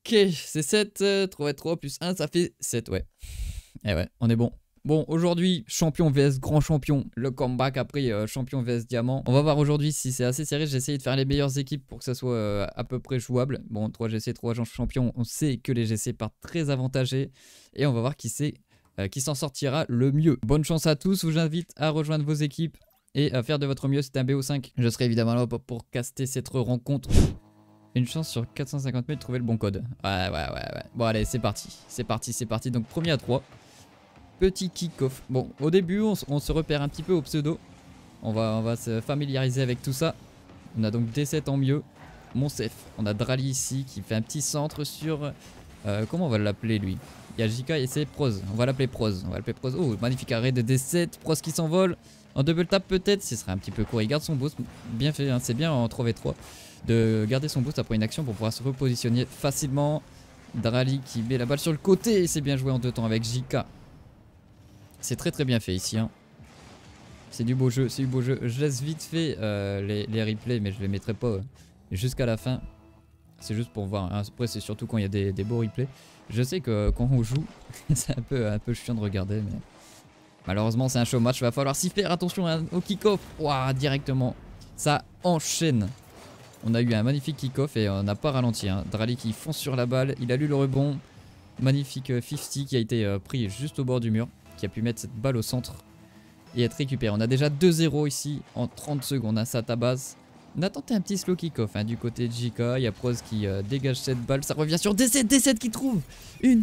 c'est 7. 3 plus 1, ça fait 7, ouais. Eh ouais, on est bon. Bon, aujourd'hui, champion vs grand champion, le comeback après champion vs diamant. On va voir aujourd'hui si c'est assez serré. J'ai essayé de faire les meilleures équipes pour que ça soit à peu près jouable. Bon, 3 GC, 3 agents champions, on sait que les GC partent très avantagés. Et on va voir qui s'en sortira le mieux. Bonne chance à tous, je vous invite à rejoindre vos équipes et à faire de votre mieux. C'est un BO5. Je serai évidemment là pour caster cette rencontre. Une chance sur 450 000 de trouver le bon code. Ouais. Bon, allez, c'est parti. C'est parti. Donc, premier à 3. Petit kick-off. Bon, au début, on se repère un petit peu au pseudo. On va se familiariser avec tout ça. On a donc D7 en mieux. Monsef. On a Drali ici qui fait un petit centre sur... comment on va l'appeler lui? Il y a JK et c'est Prose. On va l'appeler Prose. Oh, magnifique arrêt de D7. Prose qui s'envole. En double tap peut-être. Ce serait un petit peu court. Il garde son boost. Bien fait, hein. C'est bien en 3v3 de garder son boost après une action pour pouvoir se repositionner facilement. Drali qui met la balle sur le côté. C'est bien joué en 2 temps avec JK. C'est très bien fait ici, hein. C'est du beau jeu, Je laisse vite fait les replays, mais je les mettrai pas jusqu'à la fin. C'est juste pour voir, hein. Après c'est surtout quand il y a des beaux replays. Je sais que quand on joue, c'est un peu chiant de regarder, mais malheureusement c'est un show match. Va falloir s'y faire, attention hein, au kick-off. Ouah, directement, ça enchaîne. On a eu un magnifique kick-off et on n'a pas ralenti, hein. Drali qui fonce sur la balle, il a lu le rebond. Magnifique 50 qui a été pris juste au bord du mur, qui a pu mettre cette balle au centre et être récupéré. On a déjà 2-0 ici en 30 secondes, hein, ça tabasse. On a tenté un petit slow kick-off hein, du côté de JK. Il y a Prose qui dégage cette balle. Ça revient sur D7 qui trouve un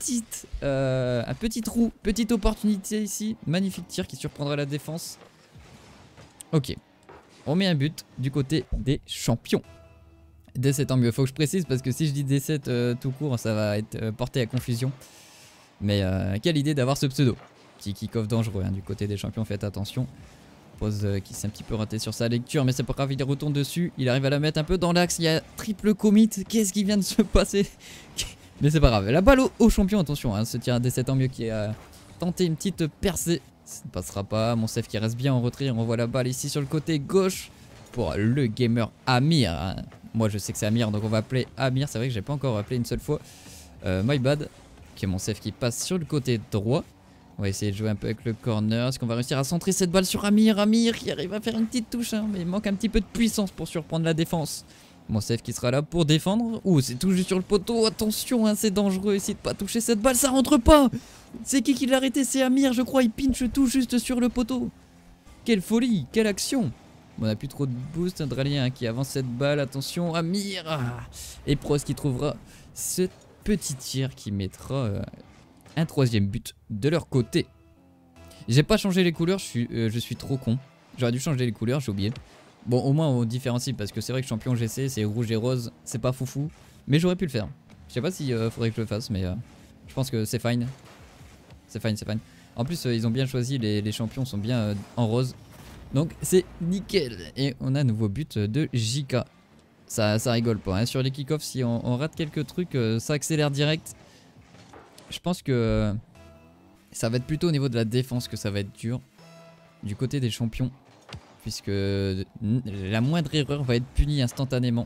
petit trou, petite opportunité ici. Magnifique tir qui surprendra la défense. Ok, on met un but du côté des champions. D7 en mieux, faut que je précise parce que si je dis D7 tout court, ça va être porté à confusion. Mais quelle idée d'avoir ce pseudo. Petit kick-off dangereux hein, du côté des champions, faites attention. Pose qui s'est un petit peu raté sur sa lecture, mais c'est pas grave, il retourne dessus. Il arrive à la mettre un peu dans l'axe, il y a triple commit. Qu'est-ce qui vient de se passer? Mais c'est pas grave, la balle au champion, attention, hein, ce tir à D7 en mieux qui a tenté une petite percée. Ça ne passera pas, Monsef qui reste bien en retrait. On revoit la balle ici sur le côté gauche pour le gamer Amir. Hein. Moi je sais que c'est Amir, donc on va appeler Amir. C'est vrai que j'ai pas encore appelé une seule fois. My bad. Ok, Monsef qui passe sur le côté droit. On va essayer de jouer un peu avec le corner. Est-ce qu'on va réussir à centrer cette balle sur Amir? Amir qui arrive à faire une petite touche, hein, mais il manque un petit peu de puissance pour surprendre la défense. Monsef qui sera là pour défendre. Ouh, c'est tout juste sur le poteau. Attention, hein, c'est dangereux. Essayez de pas toucher cette balle, ça rentre pas. C'est qui l'a arrêté? C'est Amir, je crois. Il pinche tout juste sur le poteau. Quelle folie, quelle action. On a plus trop de boost. Drali hein, qui avance cette balle. Attention, Amir. Et Prose qui trouvera ce petit tir qui mettra... un 3e but de leur côté. J'ai pas changé les couleurs, je suis trop con. J'aurais dû changer les couleurs, j'ai oublié. Bon, au moins on différencie parce que c'est vrai que champion GC c'est rouge et rose, c'est pas foufou. Mais j'aurais pu le faire. Je sais pas si faudrait que je le fasse, mais je pense que c'est fine. C'est fine. En plus, ils ont bien choisi, les champions sont bien en rose. Donc c'est nickel. Et on a un nouveau but de JK. Ça rigole pas. Hein. Sur les kick-offs, si on rate quelques trucs, ça accélère direct. Je pense que ça va être plutôt au niveau de la défense que ça va être dur du côté des champions, puisque la moindre erreur va être punie instantanément.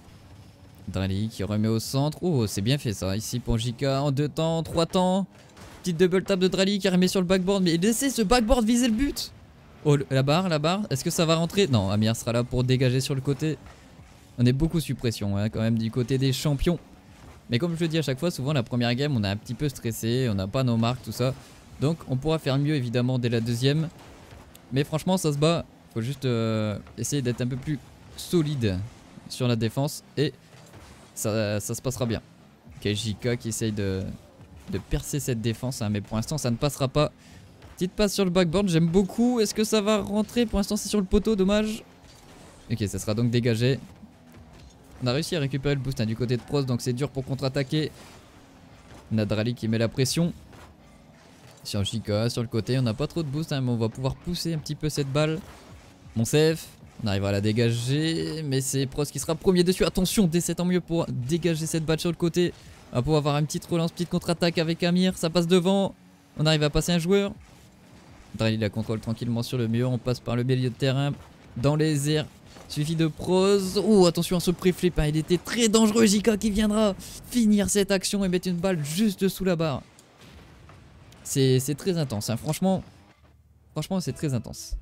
Drali qui remet au centre. Oh, c'est bien fait ça ici pour JK en 2 temps, 3 temps. Petite double tap de Drali qui remet sur le backboard, mais laissez ce backboard viser le but. Oh, la barre, est-ce que ça va rentrer? Non, Amir sera là pour dégager sur le côté. On est beaucoup sous pression hein, quand même du côté des champions. Mais comme je le dis à chaque fois, souvent la première game on est un petit peu stressé, on n'a pas nos marques, tout ça. Donc on pourra faire mieux évidemment dès la deuxième. Mais franchement ça se bat, faut juste essayer d'être un peu plus solide sur la défense et ça se passera bien. Ok, JK qui essaye de percer cette défense, hein, mais pour l'instant ça ne passera pas. Petite passe sur le backboard, j'aime beaucoup. Est-ce que ça va rentrer? Pour l'instant c'est sur le poteau, dommage. Ok, ça sera donc dégagé. On a réussi à récupérer le boost hein, du côté de Prose, donc c'est dur pour contre-attaquer. On a Drali qui met la pression. Sur JK, sur le côté, on n'a pas trop de boost, hein, mais on va pouvoir pousser un petit peu cette balle. Monsef, on arrivera à la dégager, mais c'est Prose qui sera premier dessus. Attention, D7 en mieux pour dégager cette balle sur le côté. On va pouvoir avoir une petite relance, petite contre-attaque avec Amir, ça passe devant. On arrive à passer un joueur. Drali la contrôle tranquillement sur le mur, on passe par le milieu de terrain, dans les airs. Suivi de Prose. Oh, attention à ce pré-flip, hein. Il était très dangereux. JK qui viendra finir cette action et mettre une balle juste sous la barre. C'est très intense, hein. Franchement, c'est très intense.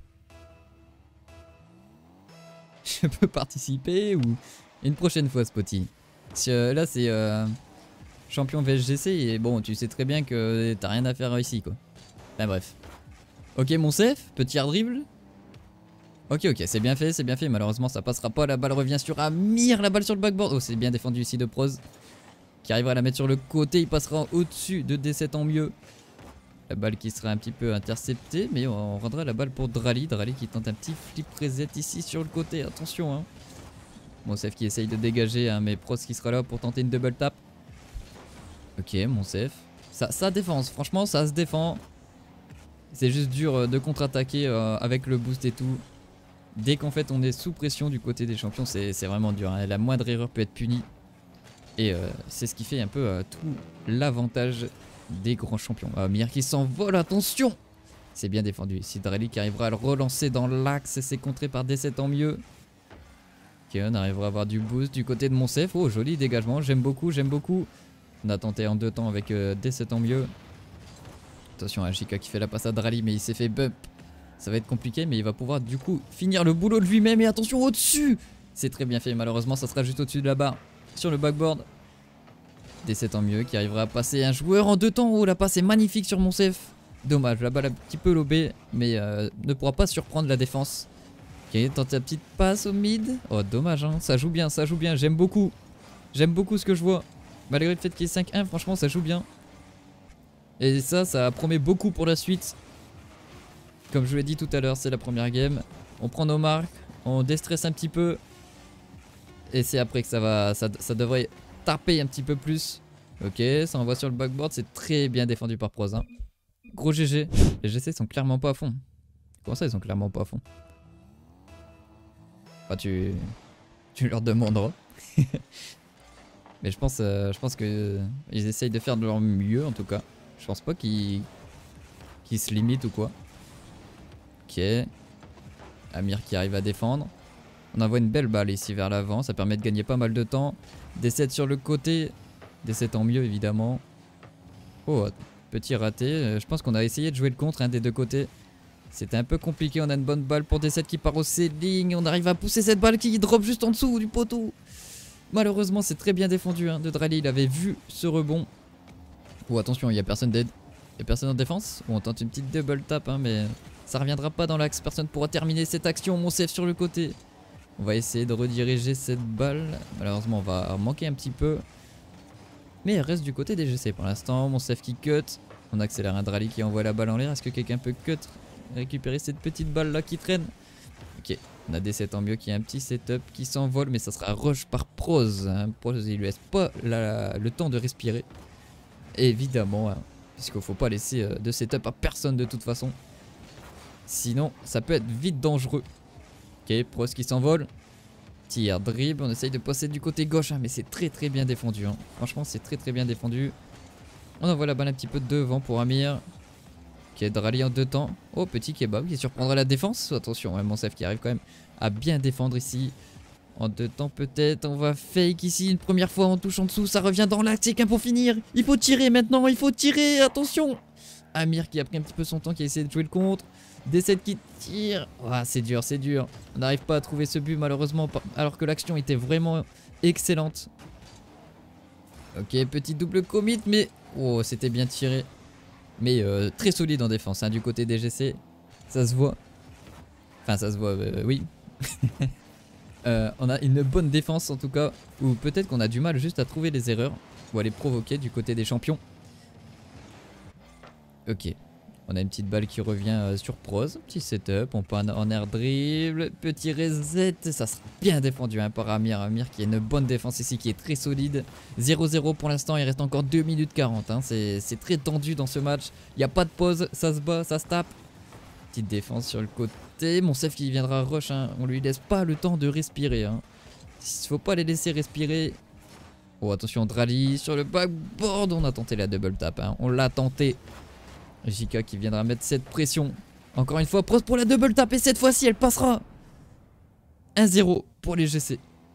Je peux participer ou une prochaine fois, Spotty. Là, c'est champion VSGC et bon, tu sais très bien que t'as rien à faire ici, quoi. Enfin bref. Ok, mon safe, petit air dribble. Ok, c'est bien fait, c'est bien fait. Malheureusement, ça passera pas. La balle revient sur Amir, la balle sur le backboard. Oh, c'est bien défendu ici de Prose, qui arrivera à la mettre sur le côté. Il passera au-dessus de D7 en mieux. La balle qui sera un petit peu interceptée, mais on rendra la balle pour Drali. Drali qui tente un petit flip reset ici sur le côté. Attention, hein. Monsef qui essaye de dégager, hein, mais Prose qui sera là pour tenter une double tap. Ok, Monsef. Ça défense, franchement, ça se défend. C'est juste dur de contre-attaquer avec le boost et tout. Dès qu'en fait on est sous pression du côté des champions, c'est vraiment dur, hein. La moindre erreur peut être punie. Et c'est ce qui fait un peu tout l'avantage des grands champions. Mir qui s'envole, attention. C'est bien défendu ici. Drali qui arrivera à le relancer dans l'axe et c'est contré par D7 en mieux. Ok, on arrivera à avoir du boost du côté de Monsef. Oh, joli dégagement, j'aime beaucoup, j'aime beaucoup. On a tenté en 2 temps avec D7 en mieux. Attention à Jika qui fait la passe à Drali, mais il s'est fait bump. Ça va être compliqué, mais il va pouvoir du coup finir le boulot de lui-même. Et attention au-dessus. C'est très bien fait, malheureusement ça sera juste au-dessus de la barre. Sur le backboard. D7 en mieux qui arrivera à passer un joueur en 2 temps. Oh, la passe est magnifique sur Monsef. Dommage, la balle a un petit peu lobé, mais ne pourra pas surprendre la défense. Ok, tente la petite passe au mid. Oh, dommage, hein. Ça joue bien, j'aime beaucoup. J'aime beaucoup ce que je vois. Malgré le fait qu'il y ait 5-1, franchement ça joue bien. Et ça promet beaucoup pour la suite. Comme je vous l'ai dit tout à l'heure, c'est la première game. On prend nos marques, on déstresse un petit peu. Et c'est après que ça devrait taper un petit peu plus. Ok, ça envoie sur le backboard, c'est très bien défendu par Prose, hein. Gros GG. Les GC sont clairement pas à fond. Comment ça ils sont clairement pas à fond? Enfin, tu leur demanderas. Mais je pense que ils essayent de faire de leur mieux en tout cas. Je pense pas qu'ils se limitent ou quoi. Ok. Amir qui arrive à défendre. On envoie une belle balle ici vers l'avant. Ça permet de gagner pas mal de temps. D7 sur le côté. D7 en mieux évidemment. Oh, petit raté. Je pense qu'on a essayé de jouer le contre, hein, des deux côtés. C'était un peu compliqué. On a une bonne balle pour D7 qui part au ceiling. On arrive à pousser cette balle qui drop juste en dessous du poteau. Malheureusement, c'est très bien défendu, hein, de Drali. Il avait vu ce rebond. Oh, attention, il n'y a personne d'aide. Il n'y a personne en défense. Oh, on tente une petite double tap, hein, mais ça reviendra pas dans l'axe. Personne pourra terminer cette action. Monsef sur le côté. On va essayer de rediriger cette balle. Malheureusement, on va manquer un petit peu. Mais elle reste du côté des GC pour l'instant. Monsef qui cut. On accélère un Drali qui envoie la balle en l'air. Est-ce que quelqu'un peut cut, récupérer cette petite balle là qui traîne? Ok, on a D7 en mieux qui a un petit setup qui s'envole, mais ça sera rush par Prose, hein. Prose il lui laisse pas le temps de respirer. Évidemment, hein, puisqu'il faut pas laisser de setup à personne de toute façon. Sinon, ça peut être vite dangereux. Ok, Prose qui s'envole. Tir, dribble, on essaye de passer du côté gauche, hein, mais c'est très bien défendu, hein. Franchement, c'est très bien défendu. On envoie la balle un petit peu devant pour Amir. Ok, Drali en 2 temps. Oh, petit kebab qui surprendra la défense. Attention, hein, Monsef qui arrive quand même à bien défendre ici. En 2 temps peut-être. On va fake ici une première fois en touche en dessous. Ça revient dans l'axe. C'est qu'un pour finir. Il faut tirer maintenant. Il faut tirer. Attention. Amir qui a pris un petit peu son temps, qui a essayé de jouer le contre. D7 qui tire. Oh, c'est dur, c'est dur. On n'arrive pas à trouver ce but malheureusement. Alors que l'action était vraiment excellente. Ok, petit double commit. Mais oh, c'était bien tiré. Mais très solide en défense, hein, du côté des GC. Ça se voit. Enfin, ça se voit, oui. On a une bonne défense en tout cas. Ou peut-être qu'on a du mal juste à trouver les erreurs. Ou à les provoquer du côté des champions. Ok. On a une petite balle qui revient sur Prose. Petit setup. On peut en air dribble. Petit reset. Ça sera bien défendu, hein, par Amir. Amir qui a une bonne défense ici, qui est très solide. 0-0 pour l'instant. Il reste encore 2 minutes 40. Hein. C'est très tendu dans ce match. Il n'y a pas de pause. Ça se bat, ça se tape. Petite défense sur le côté. Monsef qui viendra rush, hein. On lui laisse pas le temps de respirer, hein. Il faut pas les laisser respirer. Oh, attention, Drali sur le backboard. On a tenté la double tap, hein. On l'a tenté. JK qui viendra mettre cette pression. Encore une fois, Prose pour la double tap. Et cette fois-ci, elle passera. 1-0 pour les GC.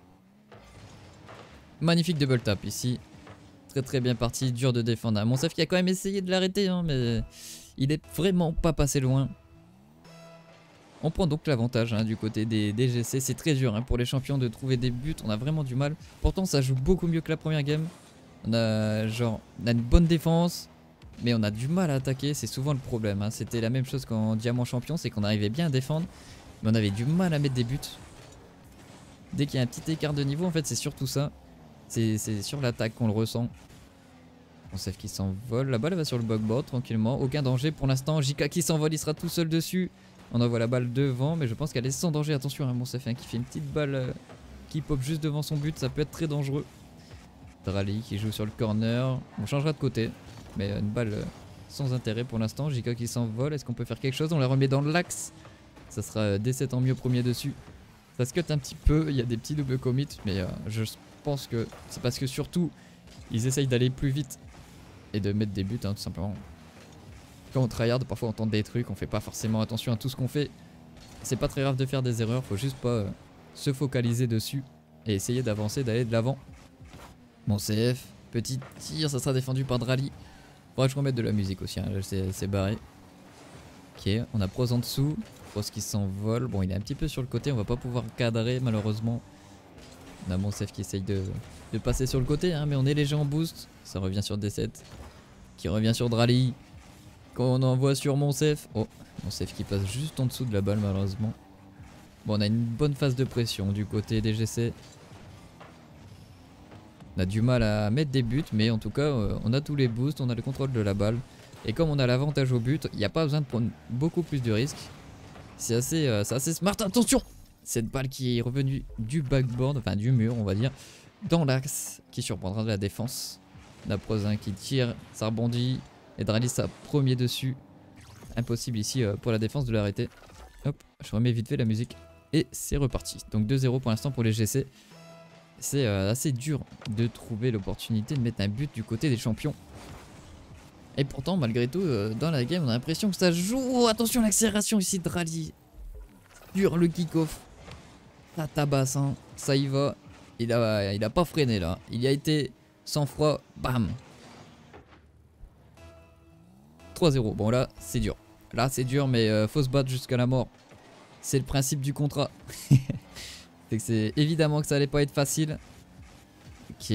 Magnifique double tap ici. Très très bien parti, dur de défendre. Monsef qui a quand même essayé de l'arrêter, hein, mais il est vraiment pas passé loin. On prend donc l'avantage hein, du côté des GC. C'est très dur hein, pour les champions de trouver des buts. On a vraiment du mal. Pourtant ça joue beaucoup mieux que la première game. On a une bonne défense, mais on a du mal à attaquer. C'est souvent le problème. Hein. C'était la même chose qu'en diamant champion, c'est qu'on arrivait bien à défendre, mais on avait du mal à mettre des buts. Dès qu'il y a un petit écart de niveau, en fait, c'est surtout ça. C'est sur l'attaque qu'on le ressent. Monsef qui s'envole. La balle va sur le backboard tranquillement. Aucun danger pour l'instant. JK qui s'envole, il sera tout seul dessus. On envoie la balle devant, mais je pense qu'elle est sans danger. Attention, hein, Monsef hein, qui fait une petite balle qui pop juste devant son but. Ça peut être très dangereux. Drali qui joue sur le corner. On changera de côté. Mais une balle sans intérêt pour l'instant. JK qui s'envole. Est-ce qu'on peut faire quelque chose? On la remet dans l'axe. Ça sera D7 en mieux premier dessus. Ça se cut un petit peu. Il y a des petits doubles commits. Mais je pense que c'est parce que surtout ils essayent d'aller plus vite et de mettre des buts hein, tout simplement. Quand on tryhard, parfois on tente des trucs, on fait pas forcément attention à tout ce qu'on fait. C'est pas très grave de faire des erreurs, faut juste pas se focaliser dessus et essayer d'avancer, d'aller de l'avant. Bon CF, petit tir, ça sera défendu par Drali. Faudra que je remette de la musique aussi, hein, là c'est barré. Ok, on a Pros en dessous, Pros qui s'envole. Bon il est un petit peu sur le côté, on va pas pouvoir cadrer malheureusement. On a Monsef qui essaye de passer sur le côté, hein, mais on est léger en boost. Ça revient sur D7. Qui revient sur Drali. Qu'on envoie sur Monsef. Oh, Monsef qui passe juste en dessous de la balle malheureusement. Bon, on a une bonne phase de pression du côté des GC. On a du mal à mettre des buts, mais en tout cas, on a tous les boosts, on a le contrôle de la balle. Et comme on a l'avantage au but, il n'y a pas besoin de prendre beaucoup plus de risques. C'est assez smart. Attention! Cette balle qui est revenue du backboard, enfin du mur on va dire, dans l'axe, qui surprendra de la défense. La Prozin qui tire, ça rebondit, et Drali ça premier dessus. Impossible ici pour la défense de l'arrêter. Hop, je remets vite fait la musique, et c'est reparti. Donc 2-0 pour l'instant pour les GC. C'est assez dur de trouver l'opportunité de mettre un but du côté des champions. Et pourtant, malgré tout, dans la game, on a l'impression que ça joue. Oh, attention, l'accélération ici de Drali. Dur le kick-off. Ça tabasse, hein. Ça y va. Il a pas freiné là. Il y a été sans froid. Bam. 3-0. Bon là, c'est dur. Là, c'est dur, mais faut se battre jusqu'à la mort. C'est le principe du contrat. C'est évidemment que ça allait pas être facile. Ok.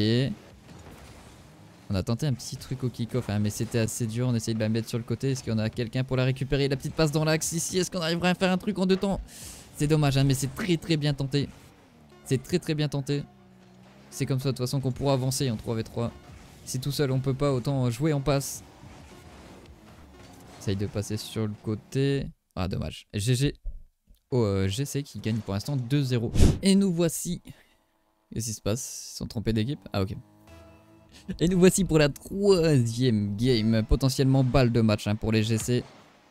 On a tenté un petit truc au kick-off, hein, mais c'était assez dur. On essaye de la mettre sur le côté. Est-ce qu'on a quelqu'un pour la récupérer? La petite passe dans l'axe ici. Est-ce qu'on arrivera à faire un truc en 2 temps? C'est dommage, hein, mais c'est très bien tenté. C'est très bien tenté. C'est comme ça de toute façon qu'on pourra avancer en 3v3. Si tout seul on peut pas, autant jouer en passe. Essaye de passer sur le côté. Ah dommage. GG au GC qui gagne pour l'instant 2-0. Et nous voici. Qu'est-ce qui se passe? Ils sont trompés d'équipe? Ah ok. Et nous voici pour la 3e game. Potentiellement balle de match hein, pour les GC.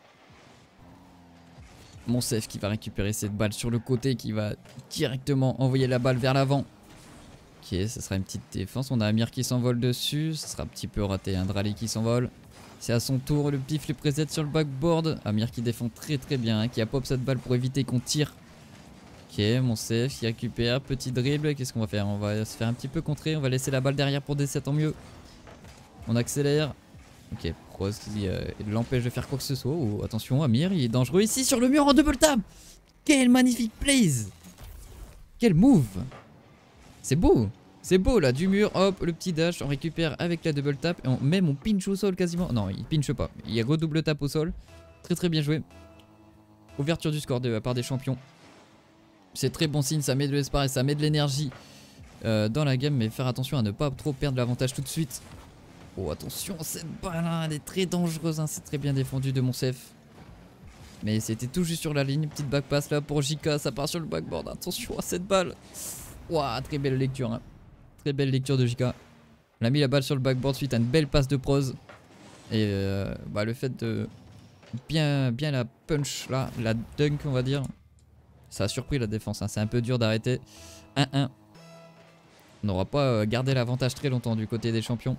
Monsef qui va récupérer cette balle sur le côté, qui va directement envoyer la balle vers l'avant. Ok, ce sera une petite défense. On a Amir qui s'envole dessus. Ce sera un petit peu raté. Un Drali qui s'envole. C'est à son tour. Le petit flip reset sur le backboard. Amir qui défend très bien. Hein, qui a pop cette balle pour éviter qu'on tire. Ok, Monsef qui récupère. Petit dribble. Qu'est-ce qu'on va faire? On va se faire un petit peu contrer. On va laisser la balle derrière pour D7 en mieux. On accélère. Ok, Pros qui l'empêche de faire quoi que ce soit. Oh, attention, Amir, il est dangereux ici sur le mur en double tap. Quel magnifique plays. Quel move. C'est beau là, du mur, hop, le petit dash, on récupère avec la double tap. Et même on pinch au sol quasiment. Non, il pinch pas, il y a redouble tap au sol. Très bien joué. Ouverture du score de la part des champions. C'est très bon signe, ça met de l'espoir et ça met de l'énergie dans la game. Mais faire attention à ne pas trop perdre l'avantage tout de suite. Oh attention, cette balle là, elle est très dangereuse, hein. C'est très bien défendu de Monsef. Mais c'était tout juste sur la ligne, petite back pass là pour JK, ça part sur le backboard, attention à cette balle. Ouah, très belle lecture, hein. Très belle lecture de JK. On a mis la balle sur le backboard suite à une belle passe de Pros. Et le fait de bien la punch là, la dunk on va dire, ça a surpris la défense, hein. C'est un peu dur d'arrêter. 1-1. On n'aura pas gardé l'avantage très longtemps du côté des champions.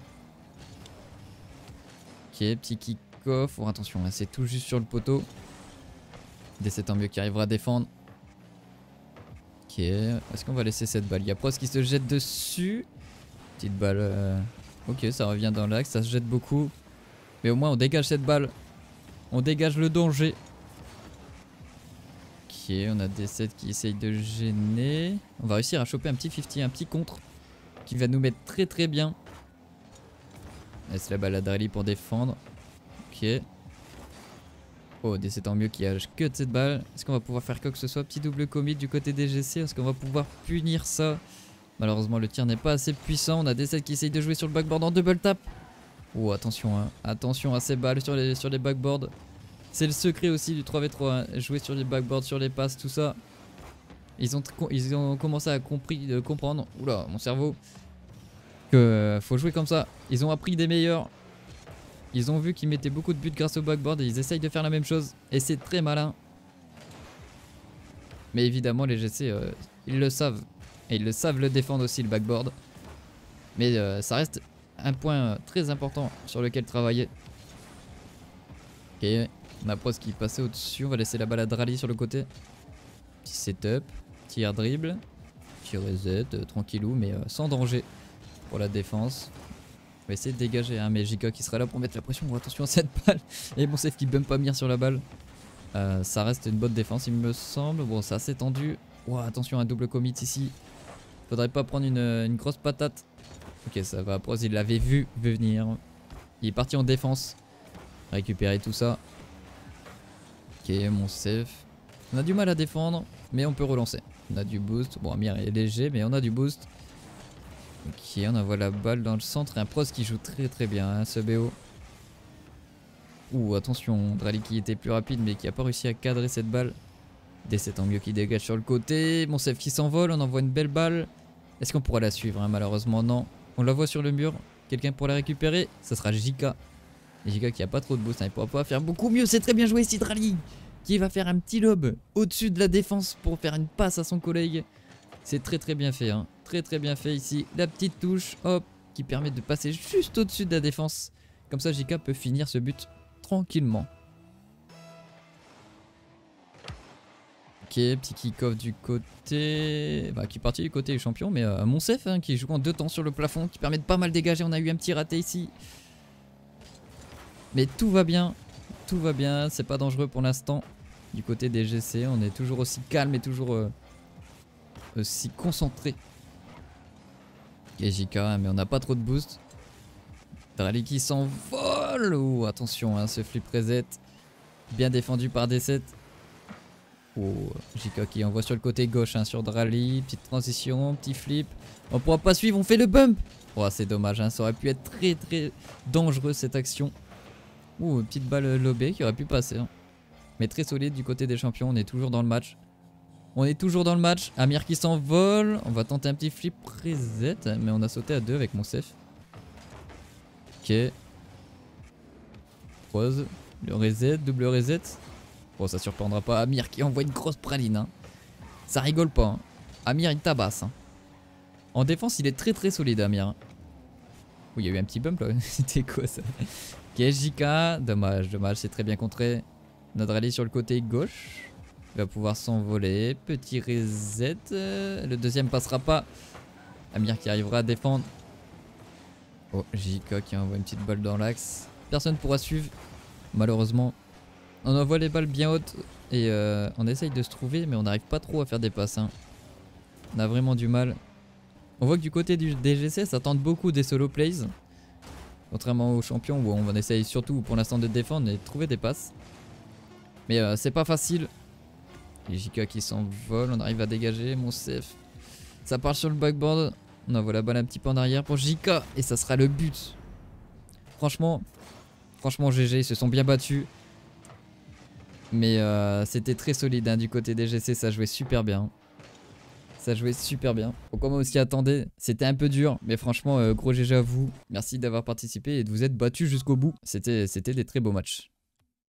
Ok, petit kick-off. Oh, attention, là c'est tout juste sur le poteau. D7 en mieux qui arrivera à défendre. Ok, est-ce qu'on va laisser cette balle? Il y a Prost qui se jette dessus. Petite balle. Ok, ça revient dans l'axe, ça se jette beaucoup. Mais au moins on dégage cette balle. On dégage le danger. Ok, on a D7 qui essaye de gêner. On va réussir à choper un petit 50, un petit contre. Qui va nous mettre très très bien. Laisse la balle à Drally pour défendre. Ok. Oh, D7 en mieux qui a que de cette balle. Est-ce qu'on va pouvoir faire quoi que ce soit? Petit double commit du côté des GC. Est-ce qu'on va pouvoir punir ça? Malheureusement, le tir n'est pas assez puissant. On a D7 qui essaye de jouer sur le backboard en double tap. Oh, attention, hein. Attention à ces balles sur les backboards. C'est le secret aussi du 3v3. Hein. Jouer sur les backboards, sur les passes, tout ça. Ils ont commencé à comprendre. Oula, mon cerveau. Que faut jouer comme ça. Ils ont appris des meilleurs. Ils ont vu qu'ils mettaient beaucoup de buts grâce au backboard et ils essayent de faire la même chose. Et c'est très malin. Mais évidemment, les GC, ils le savent. Et ils le savent le défendre aussi, le backboard. Mais ça reste un point très important sur lequel travailler. Ok, on a Prost qui passait au-dessus. On va laisser la balle à Drally sur le côté. Petit setup, petit air dribble, petit reset, tranquillou, mais sans danger pour la défense. On va essayer de dégager, hein, mais JK qui sera là pour mettre la pression. Oh, attention à cette balle. Et mon safe qui bump pas Mir sur la balle. Ça reste une bonne défense, il me semble. Bon, c'est assez tendu. Oh, attention, un double commit ici. Faudrait pas prendre une grosse patate. Ok, ça va. Prost, il l'avait vu venir. Il est parti en défense. Récupérer tout ça. Ok, mon safe. On a du mal à défendre, mais on peut relancer. On a du boost. Bon, Amir est léger, mais on a du boost. Ok, on envoie la balle dans le centre. Et un Prost qui joue très très bien, hein, ce BO. Ouh, attention, Drally qui était plus rapide, mais qui a pas réussi à cadrer cette balle. D7 en mieux qui dégage sur le côté. Mon safe qui s'envole, on envoie une belle balle. Est-ce qu'on pourra la suivre, hein? Malheureusement, non. On la voit sur le mur. Quelqu'un pour la récupérer? Ça sera JK. Et JK qui a pas trop de boost, hein, il pourra pas faire beaucoup mieux. C'est très bien joué ici, Drally, qui va faire un petit lob au-dessus de la défense pour faire une passe à son collègue. C'est très très bien fait, hein. Très très bien fait ici. La petite touche, hop, qui permet de passer juste au-dessus de la défense. Comme ça, JK peut finir ce but tranquillement. Ok, petit kick-off du côté... Bah, qui est parti du côté du champion, mais Monsef, hein, qui joue en deux temps sur le plafond, qui permet de pas mal dégager. On a eu un petit raté ici. Mais tout va bien, c'est pas dangereux pour l'instant. Du côté des GC, on est toujours aussi calme et toujours aussi concentré. Ok, JK, mais on n'a pas trop de boost. Drally qui s'envole. Oh, attention, hein, ce flip reset. Bien défendu par D7. Oh, JK qui envoie sur le côté gauche, hein, sur Drally. Petite transition, petit flip. On pourra pas suivre, on fait le bump. Oh, c'est dommage, hein, ça aurait pu être très très dangereux cette action. Ouh, petite balle lobée qui aurait pu passer, hein. Mais très solide du côté des champions, on est toujours dans le match. On est toujours dans le match. Amir qui s'envole. On va tenter un petit flip reset, mais on a sauté à deux avec mon safe. Ok. Pause. Le reset, double reset. Bon, ça surprendra pas Amir qui envoie une grosse praline, hein. Ça rigole pas, hein. Amir il tabasse, hein. En défense il est très très solide, Amir. Oui, il y a eu un petit bump là. C'était quoi ça? Ok, JK. Dommage, dommage, c'est très bien contré. Notre rallye sur le côté gauche. Il va pouvoir s'envoler. Petit reset. Le deuxième passera pas. Amir qui arrivera à défendre. Oh, JK qui envoie une petite balle dans l'axe. Personne pourra suivre, malheureusement. On envoie les balles bien hautes et on essaye de se trouver, mais on n'arrive pas trop à faire des passes, hein. On a vraiment du mal. On voit que du côté du DGC, ça tente beaucoup des solo plays. Contrairement aux champions où on essaye surtout pour l'instant de défendre et de trouver des passes. Mais c'est pas facile. Les JK qui s'envolent, on arrive à dégager. Mon safe, ça part sur le backboard. On envoie la balle un petit peu en arrière pour JK et ça sera le but. Franchement GG, ils se sont bien battus. Mais c'était très solide, hein, du côté des GC, ça jouait super bien. Ça jouait super bien. Pourquoi moi aussi attendais, c'était un peu dur, mais franchement gros GG à vous. Merci d'avoir participé et de vous être battus jusqu'au bout. C'était des très beaux matchs.